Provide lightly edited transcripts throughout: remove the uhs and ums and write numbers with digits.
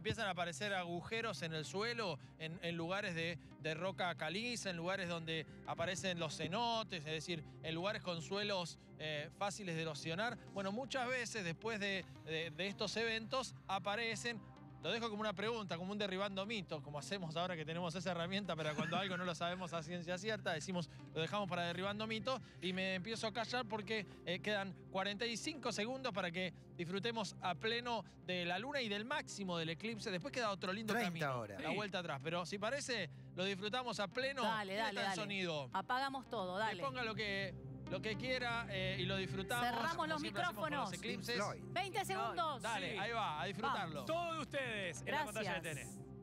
empiezan a aparecer agujeros en el suelo, en lugares de roca caliza, en lugares donde aparecen los cenotes, es decir, en lugares con suelos fáciles de erosionar. Bueno, muchas veces después de estos eventos aparecen. Lo dejo como una pregunta, como un derribando mitos, como hacemos ahora que tenemos esa herramienta, pero cuando algo no lo sabemos a ciencia cierta, decimos, lo dejamos para derribando mitos, y me empiezo a callar porque quedan 45 segundos para que disfrutemos a pleno de la luna y del máximo del eclipse. Después queda otro lindo 30 camino, horas. la vuelta atrás. Pero si parece, lo disfrutamos a pleno. Dale, ¿Quién dale, está en dale. sonido? Apagamos todo, dale. Que ponga lo que quiera y lo disfrutamos. Cerramos como los siempre hacemos con micrófonos. los eclipses. Pink Floyd. 20 segundos. Dale, Sí. ahí va, a disfrutarlo. Todos ustedes en la pantalla de Gracias. TN.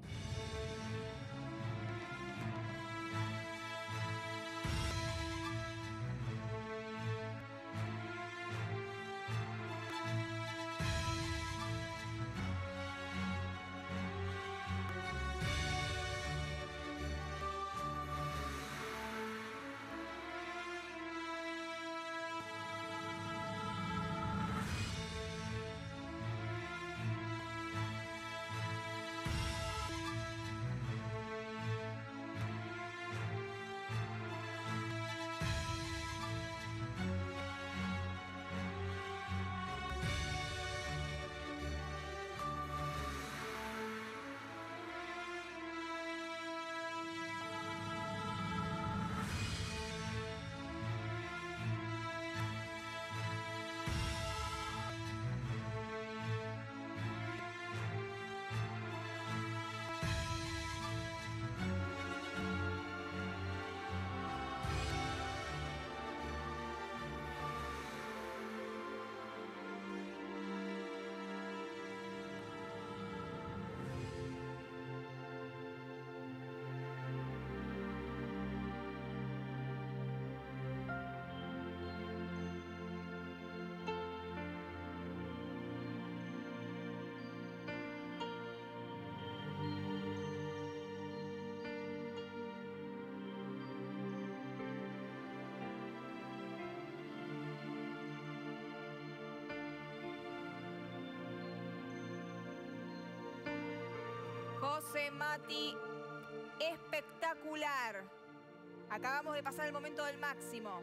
José Mati, espectacular. Acabamos de pasar el momento del máximo.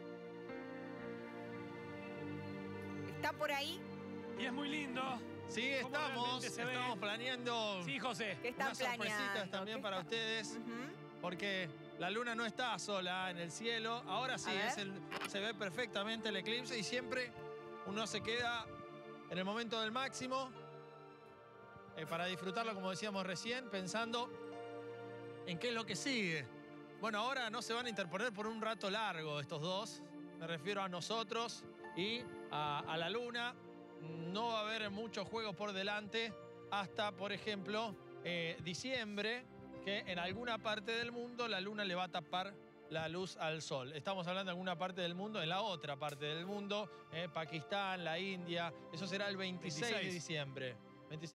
¿Está por ahí? Y es muy lindo. Sí, ¿Cómo realmente se ve? estamos planeando Sí, José. ¿Qué están unas sorpresitas planeando? también ¿Qué para está- ustedes, Ujú. porque la luna no está sola en el cielo. Ahora sí, A ver. se ve perfectamente el eclipse y siempre uno se queda en el momento del máximo para disfrutarlo, como decíamos recién, pensando en qué es lo que sigue. Bueno, ahora no se van a interponer por un rato largo estos dos. Me refiero a nosotros y a la luna. No va a haber muchos juegos por delante hasta, por ejemplo, diciembre, que en alguna parte del mundo la luna le va a tapar la luz al sol. Estamos hablando de alguna parte del mundo, en la otra parte del mundo, Pakistán, la India. Eso será el 26 de 26. diciembre.